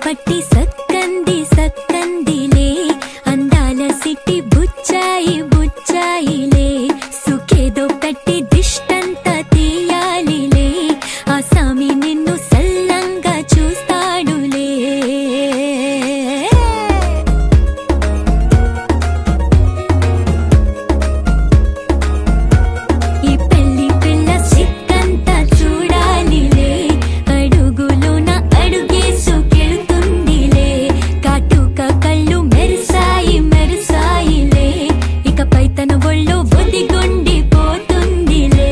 పట్టి సక్కంది సక్కందిలే అందాల సిట్టి బుచ్చాయి బుచ్చాయిలే సుఖేదో పెట్టి దిష్టంతా తీయాలిలే ఆ సామి నిన్ను సల్లంగా చూస్తాడులే ఈ పెళ్లి పిల్ల సిక్కంతా చూడాలిలే అడుగులోన అడుగేసుకెళ్తుందిలే కాటుక కళ్ళు మెరిసాయి మెరిసాయిలే ఇకపై తన ఒళ్ళో ఒదిగొండిపోతుందిలే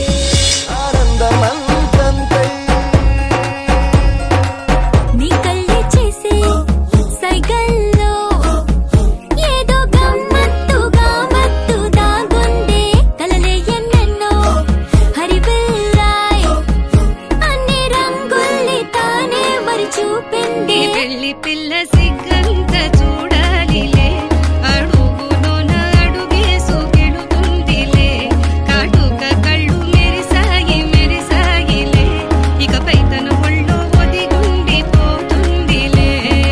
నీ కళ్ళే చేసే సైగల్లో ఏదో గమ్మత్తుగా మత్తు దాగుందే కలలే ఎన్నెన్నో హరివిల్లాయ్ అన్ని రంగుల్ని తానే మరి చూపింది పెళ్లి పిల్ల సిగ్గంత చూడాలిలే అడుగులోన అడుగేసుకెళుతుందిలే కాటుక కళ్ళు మెరిసాయి మెరిసాయిలే ఇకపై తన ఒళ్ళో ఒదిగుండిపోతుందిలే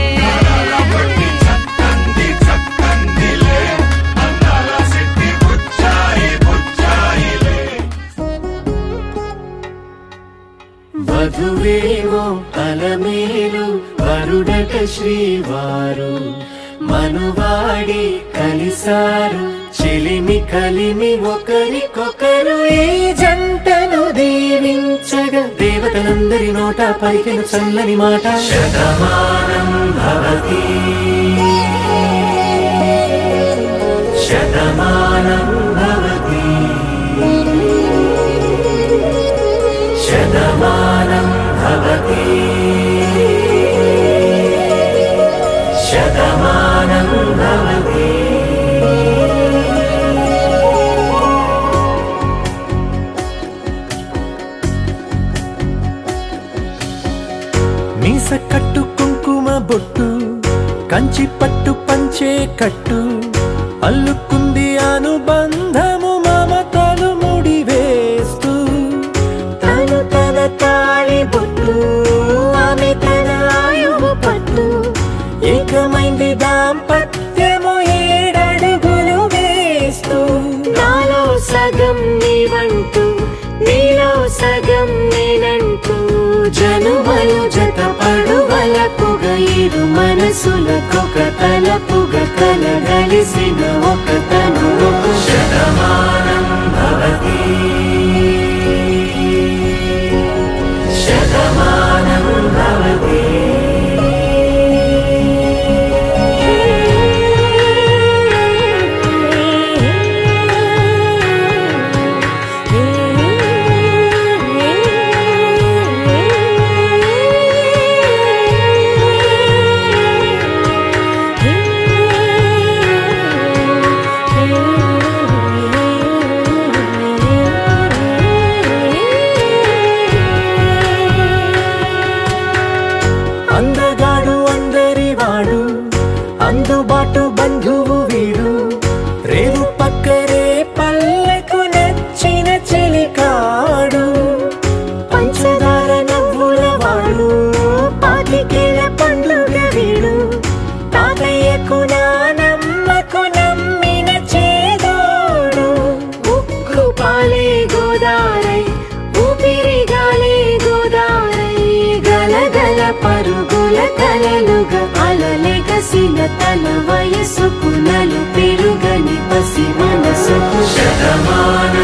వధువేవో అలమేలు వరుడట శ్రీవారు మనువాడి కలిసారు చిలిమి కలిమి ఒకరికొకరు ఈ జంటను దీవించగా దేవతలందరి నోట పలికిన చల్లని మాట శతమానం భవతి శతమానం భవతి శతమానం భవతి శతమానం భవతి మీస కట్టు కుంకుమ బొట్టు కంచి పట్టు పంచే కట్టు అల్లుకుంది అనుబంధము మమతలు ముడివేస్తూ తను తన తాళి బొట్టు ఆమె తన ఆయువు పట్టు ఏకమైంది దాంపత్యము 7 అడుగులు వేస్తూ నాలో సగం నీవంటూ నీలో సగం నేనంటూ జనుమలు జతపడువలపుగా ఇరు మనసులకొక తలపుగా కలగలిసిన ఒక తను శతమానం భవతి శతమానం భవతి అందగాడు అందరివాడు అందుబాటు బంధువు వీడు రేవు పక్కరే పల్లెకు నచ్చిన చెలికాడు పంచదార నవ్వుల వాడు పాతికేల పండుగ వీడు తాతయ్యకు నానమ్మకు నమ్మిన చేదోడు ఉక్కు పాలే గోదారై ఊపిరి గాలే గోదారై గలగల పరుగుల కలలుగా అలలెగసిన తన వయసుకు నలు పెరుగని పసి మనసుకు శతమానం